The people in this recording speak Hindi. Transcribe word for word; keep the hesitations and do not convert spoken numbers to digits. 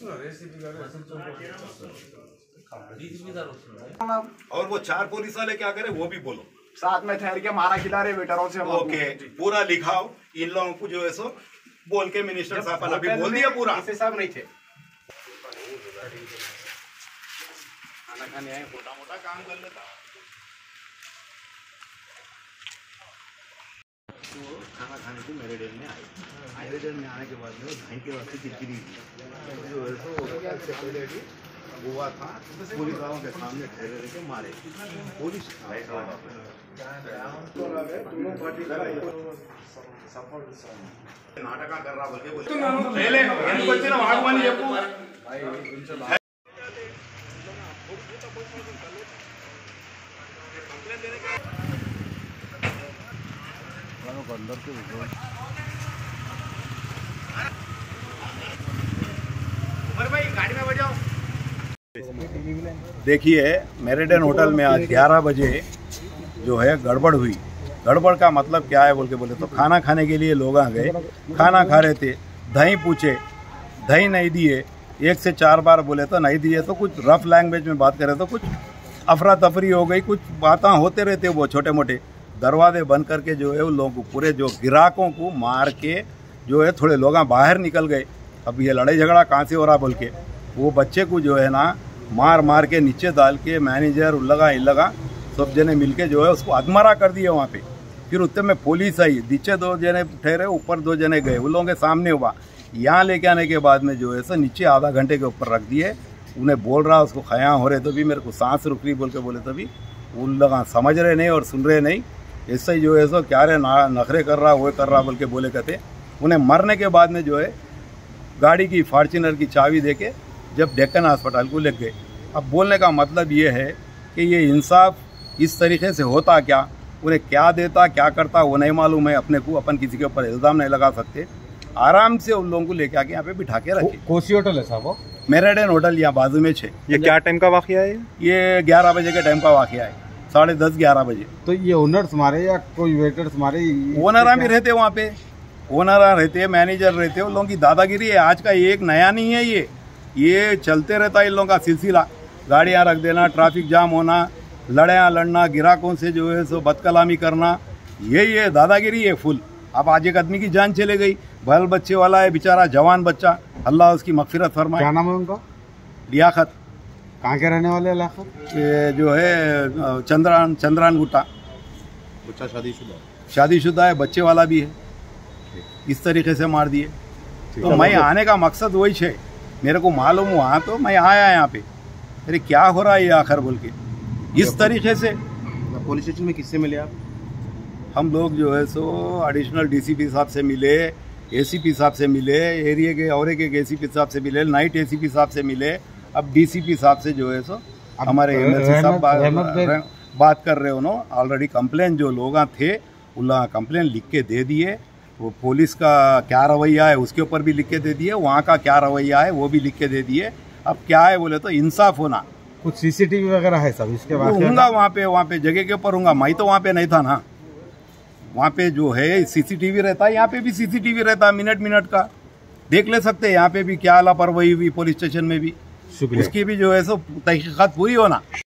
और वो चार पुलिस वाले क्या करे वो भी बोलो। साथ में ठहर के मारा खिला रहे वेटरों से। ओके, पूरा लिखाओ इन लोगों को जो है सो बोल के मिनिस्टर साहब ने अभी बोल दिया पूरा। ऐसे सब नहीं थे। खाना खाने आए, मोटा मोटा काम कर लेता। वो खाना खाने को मेरे डेल में आए। मेरे डेल में आने के बाद में भाई के वास्ते किरकिरी जो है सो हुआ था। पुलिस वालों के सामने ठहरे रह के मारे। पुलिस नाटक कर रहा बोल पहले अंदर के भाई गाड़ी में बैठ जाओ। देखिए, मेरिडियन होटल में आज ग्यारह बजे जो है गड़बड़ हुई। गड़बड़ का मतलब क्या है बोल के बोले तो खाना खाने के लिए लोग आ गए, खाना खा रहे थे, दही पूछे, दही नहीं दिए, एक से चार बार बोले तो नहीं दिए, तो कुछ रफ लैंग्वेज में बात करें तो कुछ अफरा तफरी हो गई, कुछ बातें होते रहते वो छोटे मोटे। दरवाजे बंद करके जो है उन लोगों को पूरे जो ग्राहकों को मार के जो है थोड़े लोग बाहर निकल गए। अब ये लड़ाई झगड़ा कहाँ से हो रहा बोल के वो बच्चे को जो है ना मार मार के नीचे डाल के मैनेजर उल्लगा इल्लगा सब जने मिलके जो है उसको अधमरा कर दिए वहाँ पे। फिर उत्ते में पुलिस आई, नीचे दो जने ठहरे, ऊपर दो जने गए, उन लोगों के सामने हुआ। यहाँ लेके आने के बाद में जो है सो नीचे आधा घंटे के ऊपर रख दिए। उन्हें बोल रहा उसको खया हो रहे तो भी मेरे को सांस रुक रही बोल के बोले तो भी उन लोग समझ रहे नहीं और सुन रहे नहीं। ऐसे ही जो है सो क्या रे ना नखरे कर रहा वो कर रहा बोल के बोले कहते। उन्हें मरने के बाद में जो है गाड़ी की फॉर्च्यूनर की चाबी देके जब डेक्कन अस्पताल को ले गए। अब बोलने का मतलब ये है कि ये इंसाफ इस तरीके से होता क्या, उन्हें क्या देता क्या करता वो नहीं मालूम है। अपने को अपन किसी के ऊपर इल्ज़ाम नहीं लगा सकते। आराम से उन लोगों को लेके आके यहाँ पे बिठा के रखे। कोसी होटल है साहब? मेरिडियन होटल यहाँ बाजू में छे। ये क्या टाइम का वाकया है? ये ग्यारह बजे के टाइम का वाकया है, साढ़े दस ग्यारह बजे। तो ये ओनर्स मारे या कोई वेटर्स मारे? ओनर भी रहते वहाँ पे, ओनर रहते, मैनेजर रहते, उन लोगों की दादागिरी है। आज का ये एक नया नहीं है, ये ये चलते रहता है इन लोगों का सिलसिला। गाड़ियाँ रख देना, ट्रैफिक जाम होना, लड़ाइयाँ लड़ना, ग्राहकों से जो है सो बदकलामी करना, ये ये दादागिरी है फुल। अब आज एक आदमी की जान चले गई, बाल बच्चे वाला है बेचारा, जवान बच्चा, अल्लाह उसकी मगफिरत फरमाए। क्या नाम है उनका? लियाकत। कहाँ के रहने वाले इलाका? ये जो है चंद्रान चंद्रान गुट्टा। बच्चा शादीशुदा? शादीशुदा है, बच्चे वाला भी है। इस तरीके से मार दिए। तो मैं आने का मकसद वही है, मेरे को मालूम हुआ तो मैं आया यहाँ पे, अरे क्या हो रहा है ये आखिर बोल के इस तरीके से। पुलिस स्टेशन में किससे मिले आप? हम लोग जो है सो एडिशनल डीसीपी साहब से मिले, एसीपी साहब से मिले, एरिया के और एक एसीपी साहब से मिले, नाइट एसीपी साहब से मिले, अब डीसीपी साहब से जो है सो हमारे एमएलसी साहब बात, बात कर रहे। उन्होंने ऑलरेडी कंप्लेन जो लोग थे उन लोग कंप्लेन लिख के दे दिए। वो पुलिस का क्या रवैया है उसके ऊपर भी लिख के दे दिए, वहाँ का क्या रवैया है वो भी लिख के दे दिए। अब क्या है बोले तो इंसाफ होना। कुछ सीसीटीवी वगैरह है सब इसके बाद? हूँगा वहाँ पे, वहाँ पे जगह के ऊपर हूँगा। मैं तो वहाँ पे नहीं था ना, वहाँ पे जो है सीसीटीवी रहता है, यहाँ पे भी सीसीटीवी रहता है, मिनट मिनट का देख ले सकते हैं। यहाँ पे भी क्या लापरवाही हुई पुलिस स्टेशन में भी, उसकी भी जो है सो तहकीकात पूरी होना।